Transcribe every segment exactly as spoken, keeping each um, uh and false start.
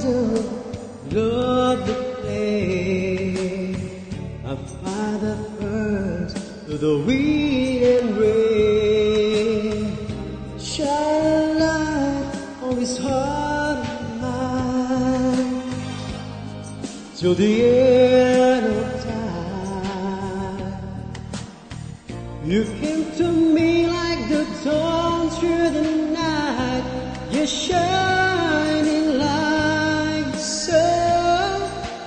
autumn, love the play of father birds through the wind and rain. Shine a light on this heart of mine till the end of time. You came to me like the dawn through the night. You're shining like the sun.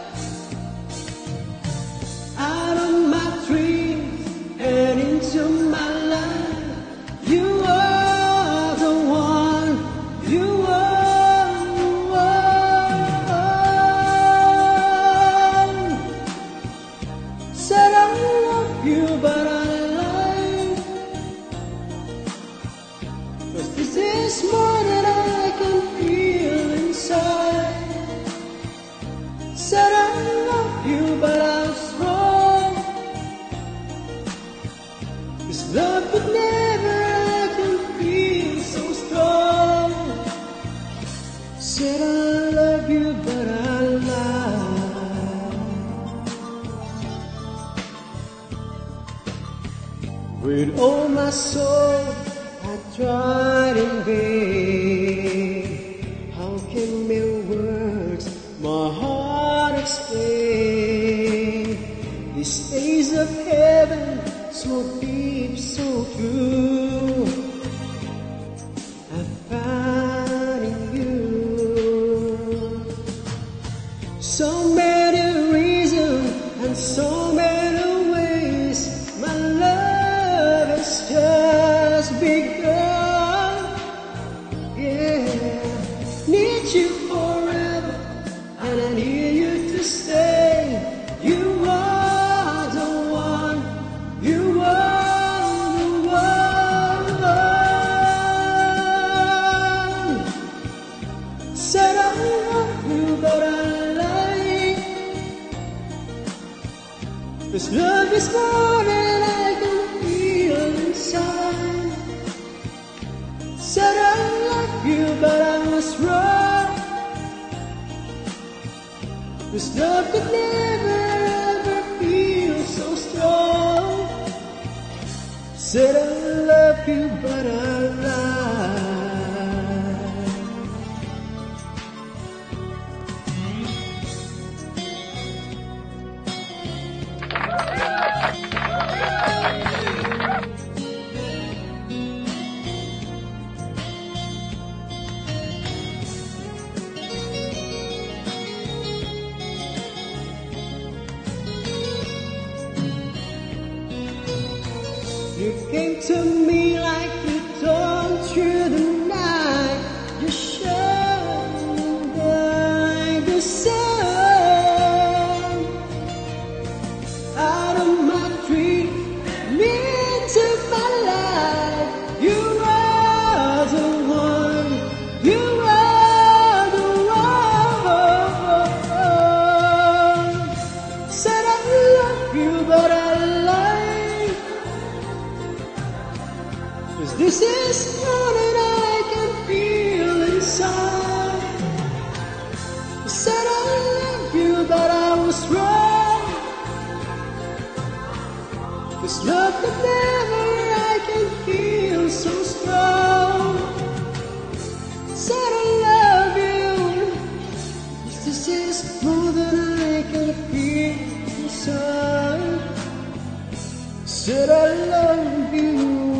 Out of my dreams and into my life, you are the one, you are the one. Said I love you, but I lied, 'cause this is more than I can feel inside. Said I love you, but I was wrong. This love could never, I can feel so strong. Said I love you, but I lied. With all my soul I tried in vain. How can mere words my heart explain these days of heaven, so deep, so true, I found in you. So many reasons and so many ways, my love has just begun. Yeah, need you forever, and I need you to stay. You are the one, you are the one. Said I love you, but I lied. This love is more than I can feel inside. Said I love you, but I was wrong. This love could never ever feel so strong. Said I love you, but I lied. You came to me like the dawn through the night. You shone like the sun. Out of my dream, into my life. You are the one, you are the one. Said I love you, but I lied. 'Cause this is more than I can feel inside. I said I love you, but I was wrong. This love that never I can feel so strong. Said I love you, 'cause this is more than I can feel inside. Said I love you.